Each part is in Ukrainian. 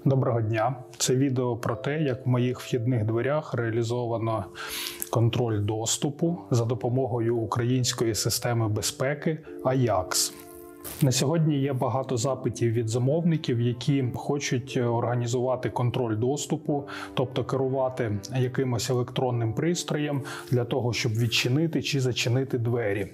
Доброго дня! Це відео про те, як в моїх вхідних дверях реалізовано контроль доступу за допомогою української системи безпеки AJAX. На сьогодні є багато запитів від замовників, які хочуть організувати контроль доступу, тобто керувати якимось електронним пристроєм для того, щоб відчинити чи зачинити двері.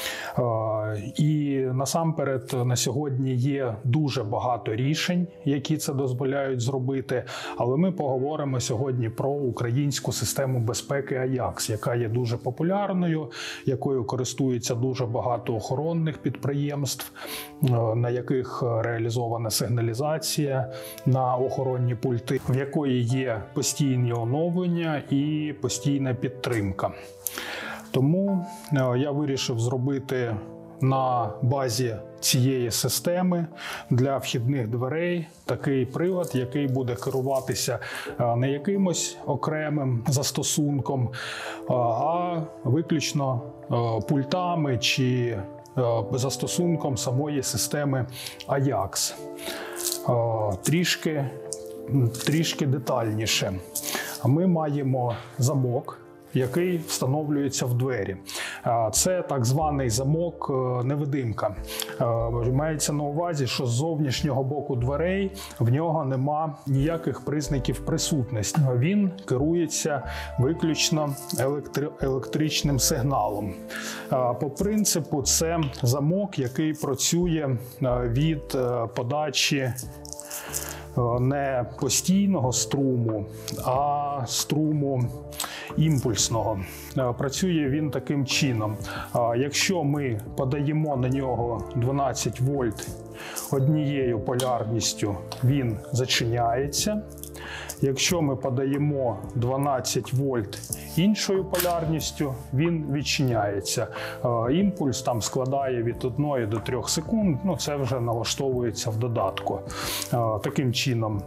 І насамперед на сьогодні є дуже багато рішень, які це дозволяють зробити, але ми поговоримо сьогодні про українську систему безпеки AJAX, яка є дуже популярною, якою користується дуже багато охоронних підприємств, на яких реалізована сигналізація на охоронні пульти, в якої є постійні оновлення і постійна підтримка. Тому я вирішив зробити на базі цієї системи для вхідних дверей такий прилад, який буде керуватися не якимось окремим застосунком, а виключно пультами чи застосунком самої системи AJAX. Трішки детальніше. Ми маємо замок, який встановлюється в двері. Це так званий замок невидимка. Мається на увазі, що з зовнішнього боку дверей в нього нема ніяких признаків присутності. Він керується виключно електричним сигналом. По принципу це замок, який працює від подачі не постійного струму, а струму імпульсного. Працює він таким чином. Якщо ми подаємо на нього 12 вольт однією полярністю, він зачиняється. Якщо ми подаємо 12 вольт іншою полярністю, він відчиняється. Імпульс там складає від 1 до 3 секунд, це вже налаштовується в додатку. Таким чином,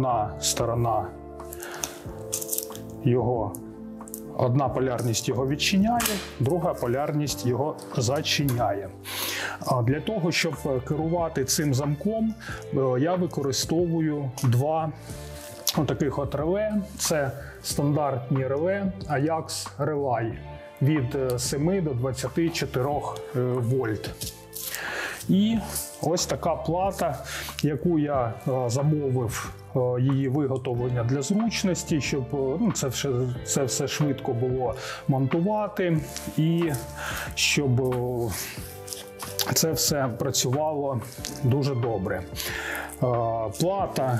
одна полярність його відчиняє, друга полярність його зачиняє. Для того, щоб керувати цим замком, я використовую два таких от реле. Це стандартні реле AJAX Relay від 7 до 24 вольт. І ось така плата, яку я замовив, її виготовлення для зручності, щоб це все швидко було монтувати і щоб це все працювало дуже добре. Плата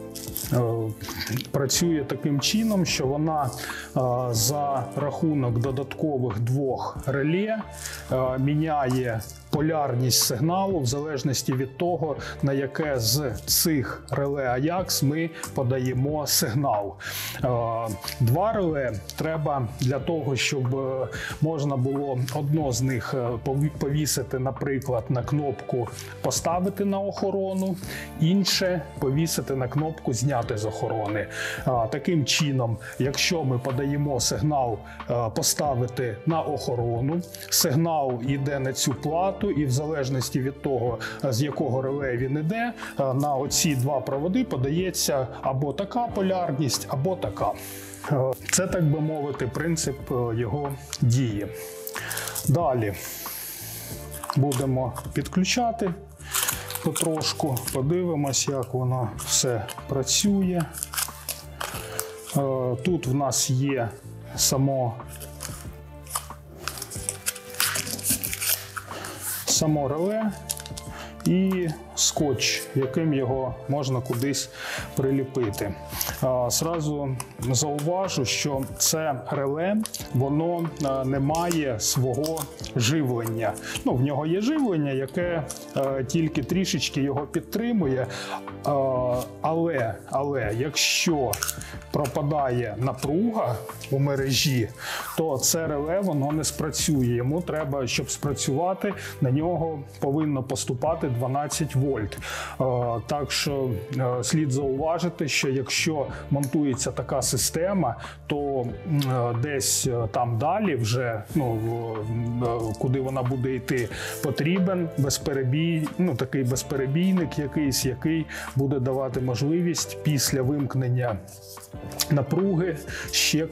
працює таким чином, що вона за рахунок додаткових двох реле міняє полярність сигналу в залежності від того, на яке з цих реле AJAX ми подаємо сигнал. Два реле треба для того, щоб можна було одно з них повісити, наприклад, на кнопку «Поставити на охорону», інше повісити на кнопку «Зняти з охорони». Таким чином, якщо ми подаємо сигнал «Поставити на охорону», сигнал йде на цю плату, і в залежності від того, з якого реле він іде, на оці два проводи подається або така полярність, або така. Це, так би мовити, принцип його дії. Далі будемо підключати потрошку, подивимось, як воно все працює. Тут в нас є само реле і скотч, яким його можна кудись приліпити. Зразу зауважу, що це реле, воно не має свого живлення. В нього є живлення, яке тільки трішечки його підтримує, але якщо пропадає напруга у мережі, то це реле воно не спрацює. Йому треба, щоб спрацювати, на нього повинно поступати 12 вольт. Так що слід зауважити, що якщо монтується така система, то десь там далі вже, куди вона буде йти, потрібен такий безперебійник якийсь, який буде давати можливість після вимкнення напруги ще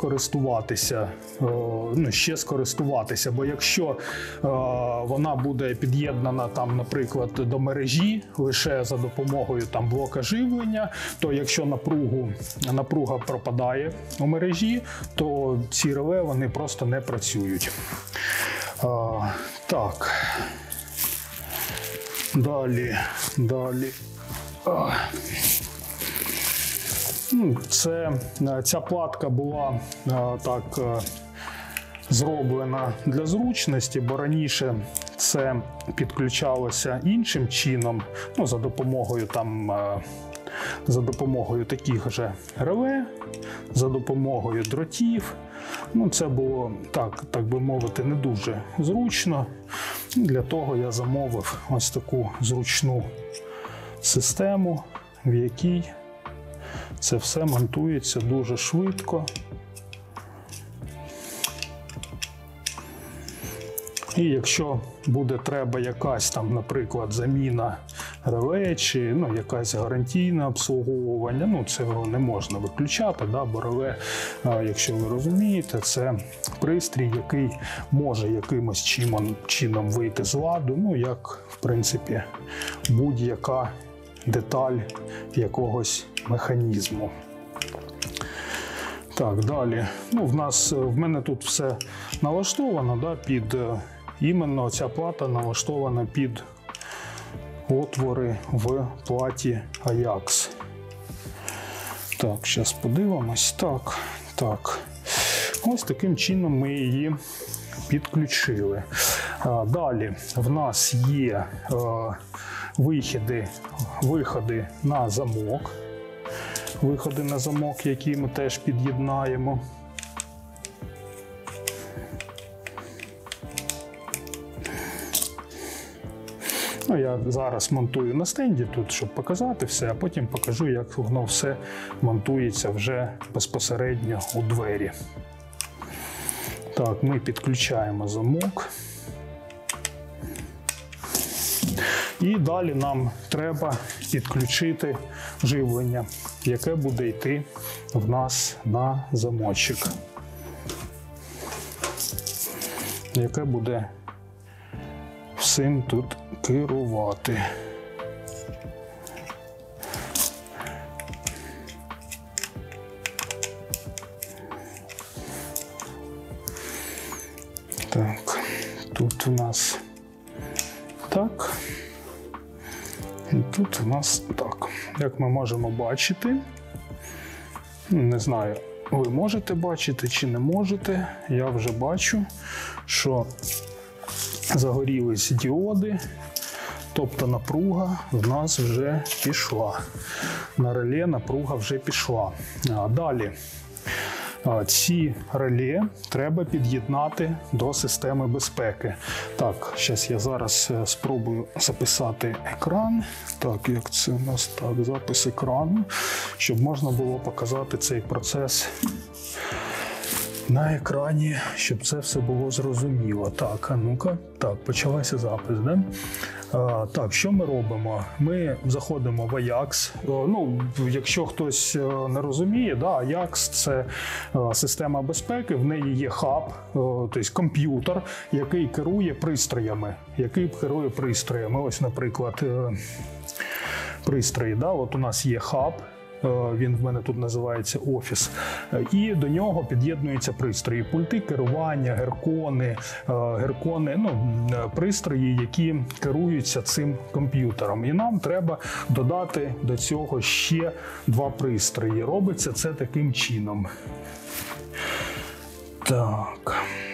скористуватися. Бо якщо вона буде під'єднана там, наприклад, до мережі лише за допомогою там блока живлення, то якщо напруга пропадає у мережі, то ці реле вони просто не працюють. Так. Далі. Ця платка була так зроблена для зручності, бо раніше це підключалося іншим чином, за допомогою таких же реле, за допомогою дротів. Це було, так би мовити, не дуже зручно. Для того я замовив ось таку зручну систему, в якій це все монтується дуже швидко. І якщо буде треба якась там, наприклад, заміна реле чи якесь гарантійне обслуговування, цього не можна виключати, бо реле, якщо ви розумієте, це пристрій, який може якимось чином вийти з ладу, як, в принципі, будь-яка деталь якогось механізму. Так, далі. В мене тут все налаштовано, іменно ця плата налаштована під отвори в платі AJAX. Так, зараз подивимось. Так. Ось таким чином ми її підключили. Далі в нас є виходи на замок. Які ми теж під'єднаємо. Я зараз монтую на стенді тут, щоб показати все, а потім покажу, як воно все монтується вже безпосередньо у двері. Так, ми підключаємо замок. І далі нам треба підключити живлення, яке буде йти в нас на замочок. Яке буде всім тут керувати. Так, тут у нас так. І тут у нас так. Як ми можемо бачити, не знаю, ви можете бачити чи не можете, я вже бачу, що загорілись діоди, тобто напруга в нас вже пішла. На реле напруга вже пішла. Далі. Ці реле треба під'єднати до системи безпеки. Так, зараз я спробую записати екран. Так, як це у нас? Так, запис екрану, щоб можна було показати цей процес на екрані, щоб це все було зрозуміло. Так, ну-ка. Так, почалася запис, да? Так, що ми робимо? Ми заходимо в AJAX. Якщо хтось не розуміє, AJAX – це система безпеки, в неї є хаб, тобто комп'ютер, який керує пристроями. Ось, наприклад, пристрої. От у нас є хаб. Він в мене тут називається офіс. І до нього під'єднуються пристрої. Пульти керування, геркони, пристрої, які керуються цим комп'ютером. І нам треба додати до цього ще 2 пристрої. Робиться це таким чином. Так.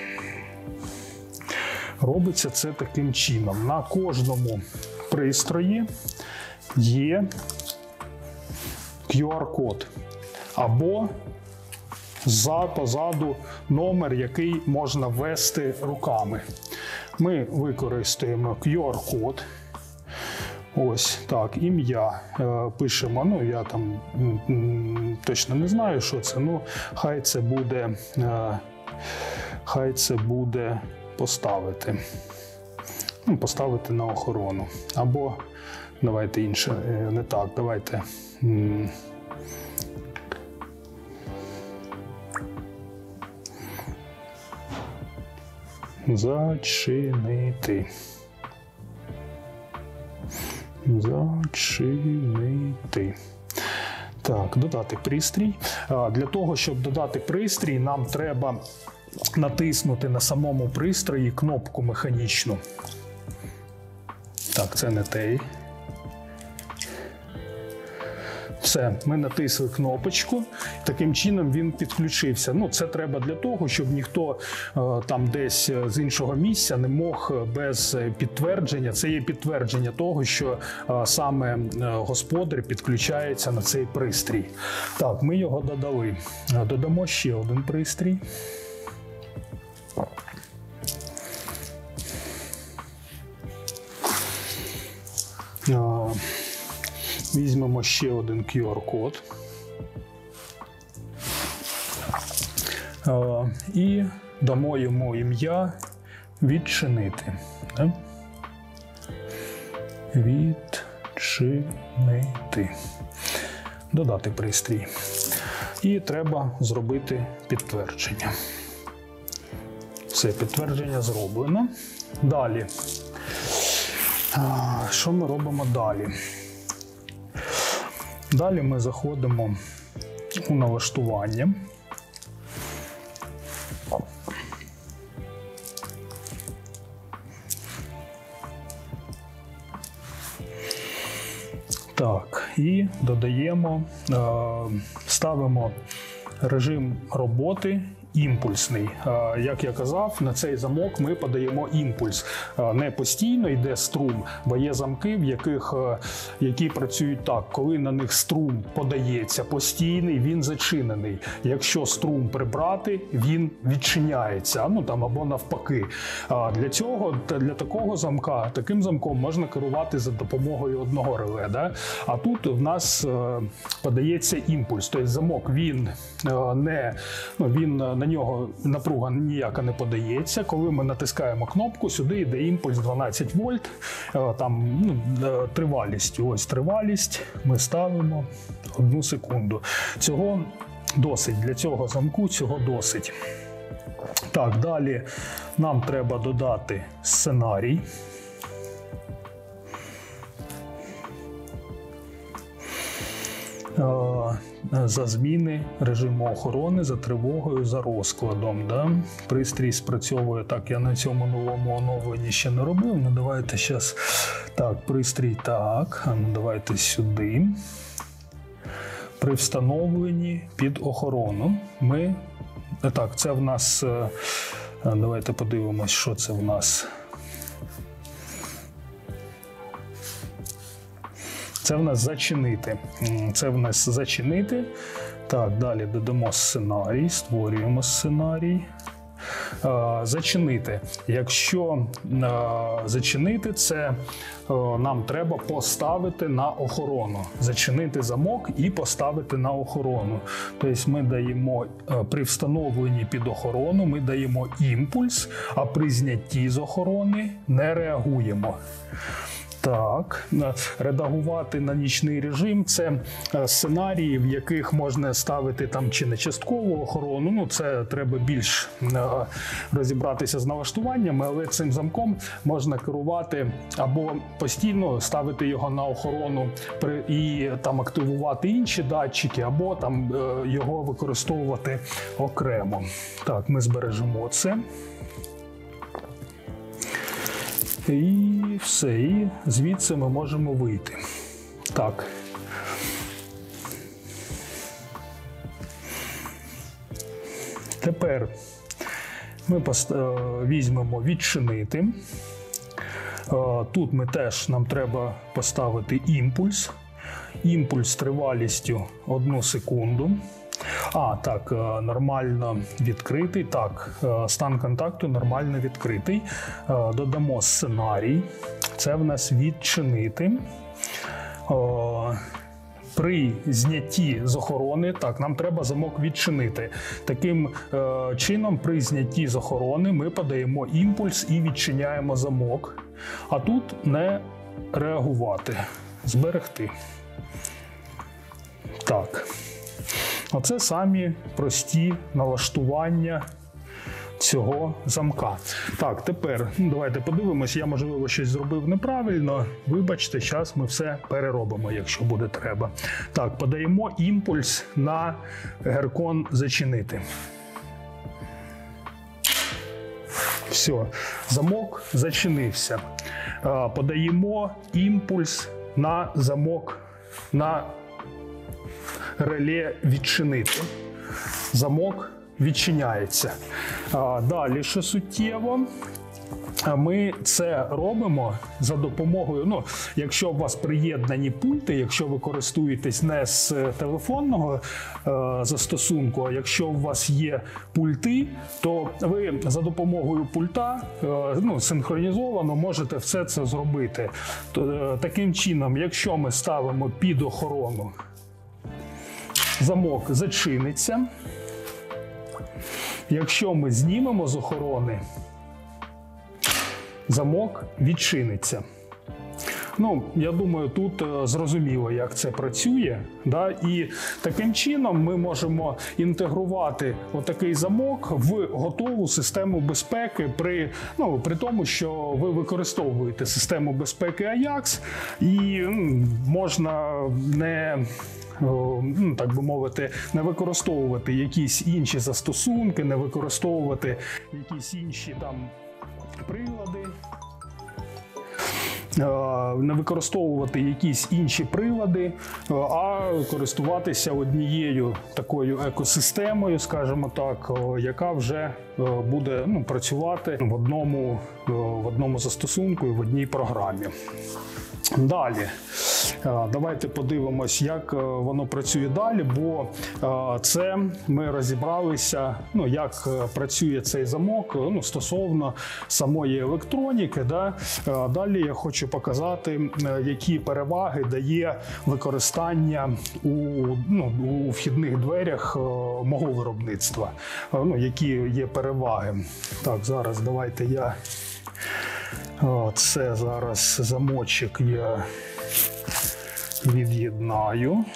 Робиться це таким чином. На кожному пристрої є QR-код або позаду номер, який можна ввести руками. Ми використаємо QR-код. Ось так, ім'я пишемо. Ну, я там точно не знаю, що це. Ну, хай це буде поставити. Ну, поставити на охорону. Або давайте інше, не так, давайте. Зачинити. Зачинити. Так, додати пристрій. Для того, щоб додати пристрій, нам треба натиснути на самому пристрої кнопку механічну. Так, це не той. Все, ми натисли кнопочку, таким чином він підключився. Ну, це треба для того, щоб ніхто там десь з іншого місця не мог без підтвердження. Це є підтвердження того, що саме господар підключається на цей пристрій. Так, ми його додали. Додамо ще один пристрій. Візьмемо ще один QR-код і дамо йому ім'я «Відчинити». Відчинити. Додати пристрій. І треба зробити підтвердження. Все, підтвердження зроблено. Далі. Що ми робимо далі? Далі ми заходимо у налаштування. Так, і додаємо, ставимо режим роботи імпульсний. Як я казав, на цей замок ми подаємо імпульс. Не постійно йде струм, бо є замки, які працюють так. Коли на них струм подається постійний, він зачинений. Якщо струм прибрати, він відчиняється. Ну, там, або навпаки. Для такого замка, таким замком можна керувати за допомогою одного реле. Да? А тут в нас подається імпульс. Тобто замок, на нього напруга ніяка не подається. Коли ми натискаємо кнопку, сюди йде імпульс 12 вольт, там тривалість. Ось тривалість ми ставимо 1 секунду. Цього досить, для цього замку цього досить. Так, далі нам треба додати сценарій. За зміни режиму охорони, за тривогою, за розкладом. Да? Пристрій спрацьовує так, я на цьому новому оновленні ще не робив. Ну, давайте зараз. Так, пристрій так. Ну, давайте сюди. При встановленні під охорону Так, це в нас. Давайте подивимось, що це в нас. Це в нас зачинити. Так, далі додамо сценарій, створюємо сценарій. Зачинити. Якщо зачинити, це нам треба поставити на охорону. Зачинити замок і поставити на охорону. Тобто ми даємо при встановленні під охорону, ми даємо імпульс, а при знятті з охорони не реагуємо. Так, редагувати на нічний режим – це сценарії, в яких можна ставити там чи не часткову охорону. Ну, це треба більш розібратися з налаштуваннями, але цим замком можна керувати або постійно ставити його на охорону і там активувати інші датчики, або там його використовувати окремо. Так, ми збережемо це. І все, і звідси ми можемо вийти. Так. Тепер ми візьмемо відчинити. Тут нам треба поставити імпульс. Імпульс з тривалістю 1 секунду. Так, нормально відкритий. Так, стан контакту нормально відкритий. Додамо сценарій. Це в нас відчинити. При знятті з охорони, так, нам треба замок відчинити. Таким чином, при знятті з охорони ми подаємо імпульс і відчиняємо замок. А тут не реагувати, зберегти. Так. Оце самі прості налаштування цього замка. Так, тепер давайте подивимось, я, можливо, щось зробив неправильно. Вибачте, зараз ми все переробимо, якщо буде треба. Так, подаємо імпульс на геркон зачинити. Все, замок зачинився. Подаємо імпульс на замок, на реле відчинити. Замок відчиняється. Далі, що суттєво, ми це робимо за допомогою, якщо у вас приєднані пульти, якщо ви користуєтесь не з телефонного застосунку, а якщо у вас є пульти, то ви за допомогою пульта синхронізовано можете все це зробити. Таким чином, якщо ми ставимо під охорону, замок зачиниться. Якщо ми знімемо з охорони, замок відчиниться. Я думаю, тут зрозуміло, як це працює. Да? І таким чином ми можемо інтегрувати отакий замок в готову систему безпеки при тому, що ви використовуєте систему безпеки AJAX, і можна так би мовити, не використовувати якісь інші застосунки, не використовувати якісь інші прилади, не використовувати якісь інші прилади, а користуватися однією такою екосистемою, скажімо так, яка вже буде працювати в одному застосунку і в одній програмі. Далі, давайте подивимось, як воно працює далі, бо це ми розібралися, як працює цей замок стосовно самої електроніки. Да? Далі я хочу показати, які переваги дає використання у вхідних дверях мого виробництва, які є переваги. Так, зараз давайте я... Це зараз замочок я від'єднаю.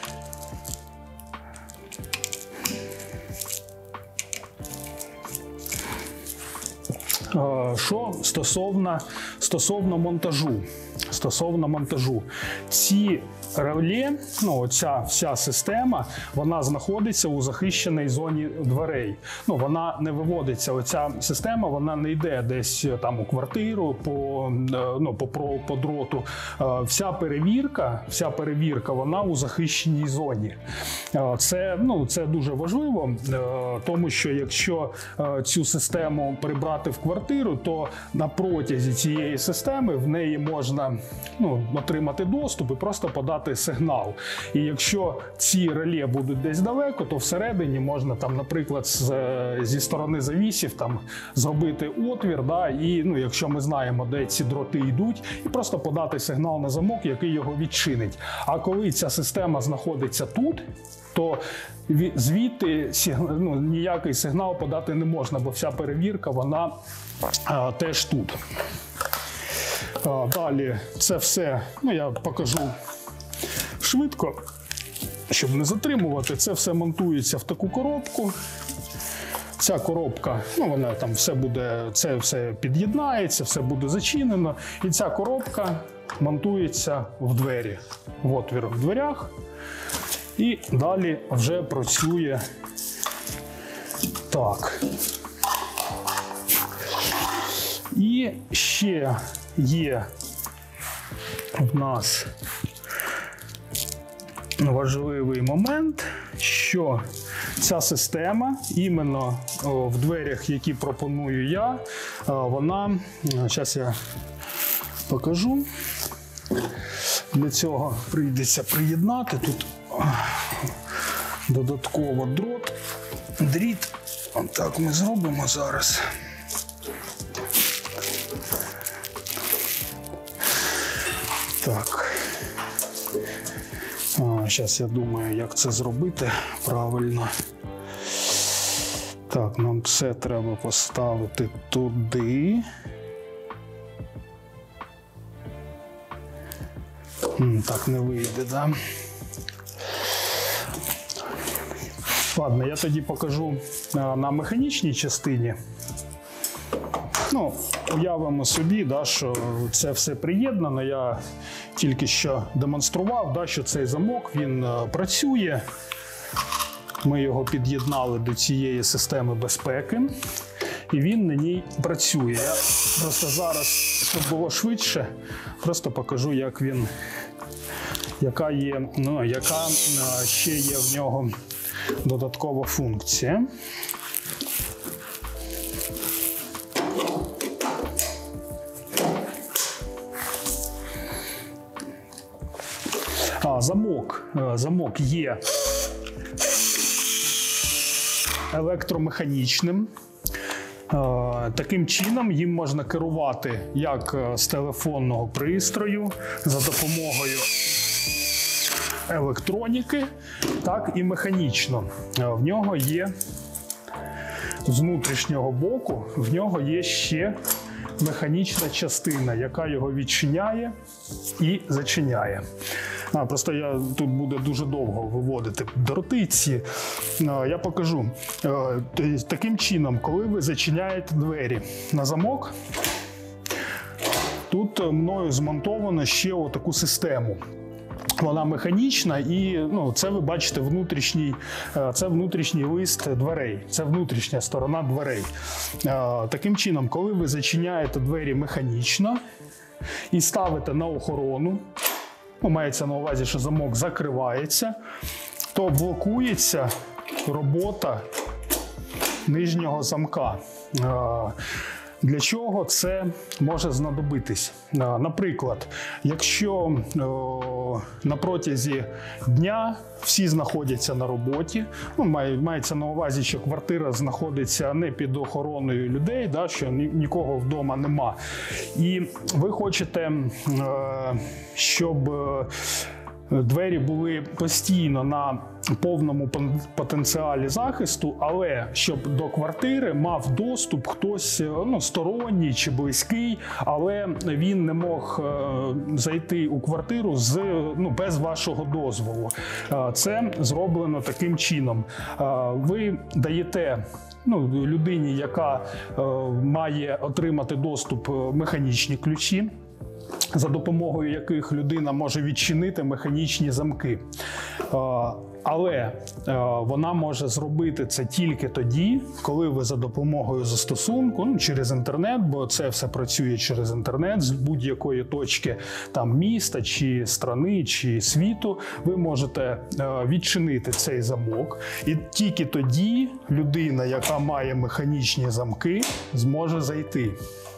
Що стосовно монтажу. Ці реле, ця вся система, вона знаходиться у захищеній зоні дверей. Вона не виводиться, оця система, вона не йде десь у квартиру по дроту. Вся перевірка, вона у захищеній зоні. Це дуже важливо, тому що якщо цю систему прибрати в квартиру, то на протязі цієї системи в неї можна отримати доступ і просто подати сигнал. І якщо ці реле будуть десь далеко, то всередині можна наприклад, зі сторони завісів зробити отвір, да, і якщо ми знаємо, де ці дроти йдуть, і просто подати сигнал на замок, який його відчинить. А коли ця система знаходиться тут, то звідти ніякий сигнал подати не можна, бо вся перевірка, вона теж тут. Далі це все, я покажу швидко, щоб не затримувати. Це все монтується в таку коробку. Ця коробка, вона це все під'єднається, все буде зачинено. І ця коробка монтується в двері, в отвір в дверях. І далі вже працює так. І ще є в нас важливий момент, що ця система, іменно в дверях, які пропоную я, вона, зараз я покажу, для цього прийдеться приєднати тут додатково дріт. Так ми зробимо зараз. Так. Зараз я думаю, як це зробити правильно. Так, нам це треба поставити туди. Так не вийде, да? Ладно, я тоді покажу на механічній частині. Ну, уявимо собі, да, що це все приєднано. Я тільки що демонстрував, да, що цей замок, він працює. Ми його під'єднали до цієї системи безпеки, і він на ній працює. Я просто зараз, щоб було швидше, просто покажу, як він, яка ще є в нього додаткова функція. Замок є електромеханічним. Таким чином їм можна керувати як з телефонного пристрою, за допомогою електроніки, так і механічно. В нього є з внутрішнього боку, в нього є ще механічна частина, яка його відчиняє і зачиняє. Просто тут буде дуже довго виводити дротиці. Я покажу. Таким чином, коли ви зачиняєте двері на замок, тут мною змонтовано ще отаку систему. Вона механічна і це ви бачите це внутрішній лист дверей, це внутрішня сторона дверей. Таким чином, коли ви зачиняєте двері механічно і ставите на охорону, мається на увазі, що замок закривається, то блокується робота нижнього замка. Для чого це може знадобитись? Наприклад, якщо на протязі дня всі знаходяться на роботі, мається на увазі, що квартира знаходиться не під охороною людей, да, що нікого вдома нема, і ви хочете, щоб двері були постійно на повному потенціалі захисту, але щоб до квартири мав доступ хтось сторонній чи близький, але він не мог зайти у квартиру без вашого дозволу. Це зроблено таким чином. Ви даєте людині, яка має отримати доступ, механічні ключі, за допомогою яких людина може відчинити механічні замки. Але вона може зробити це тільки тоді, коли ви за допомогою застосунку, через інтернет, бо це все працює через інтернет, з будь-якої точки міста, чи страни, чи світу, ви можете відчинити цей замок. І тільки тоді людина, яка має механічні замки, зможе зайти.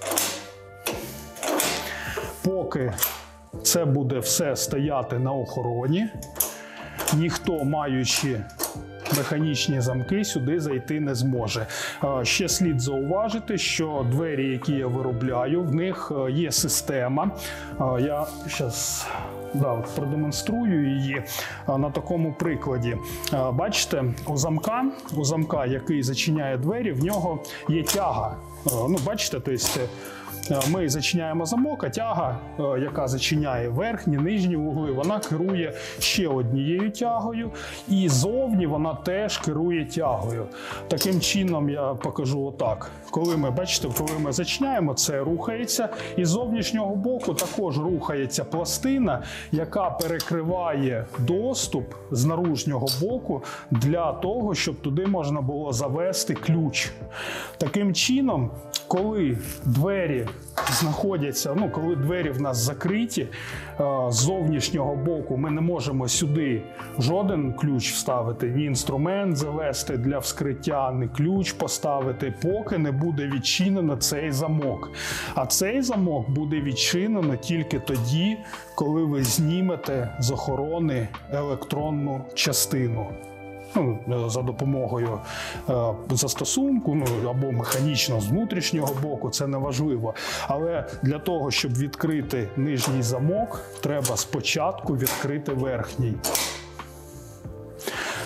Поки це буде все стояти на охороні, ніхто, маючи механічні замки, сюди зайти не зможе. Ще слід зауважити, що двері, які я виробляю, в них є система. Я зараз продемонструю її на такому прикладі. Бачите, у замка, який зачиняє двері, в нього є тяга. Бачите, тобто ми зачиняємо замок, а тяга, яка зачиняє верхні, нижні вугли, вона керує ще однією тягою, і зовні вона теж керує тягою. Таким чином, я покажу отак. Коли ми зачиняємо, це рухається, і з зовнішнього боку також рухається пластина, яка перекриває доступ з наружнього боку для того, щоб туди можна було завести ключ. Таким чином, коли двері знаходяться, коли двері в нас закриті, з зовнішнього боку ми не можемо сюди жоден ключ вставити, ні інструмент завести для вскриття, ні ключ поставити, поки не буде відчинено цей замок. А цей замок буде відчинено тільки тоді, коли ви знімете з охорони електронну частину. За допомогою застосунку, або механічно з внутрішнього боку, це не важливо. Але для того, щоб відкрити нижній замок, треба спочатку відкрити верхній.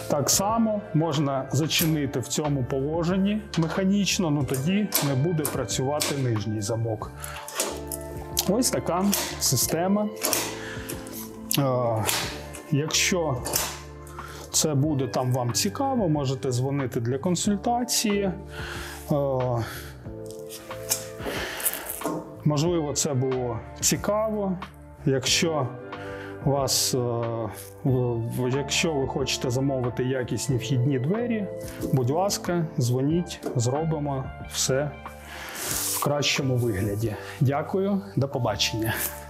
Так само можна зачинити в цьому положенні механічно, але тоді не буде працювати нижній замок. Ось така система. Якщо це буде там вам цікаво, можете дзвонити для консультації. Можливо, це було цікаво. Якщо ви хочете замовити якісні вхідні двері, будь ласка, дзвоніть, зробимо все в кращому вигляді. Дякую, до побачення.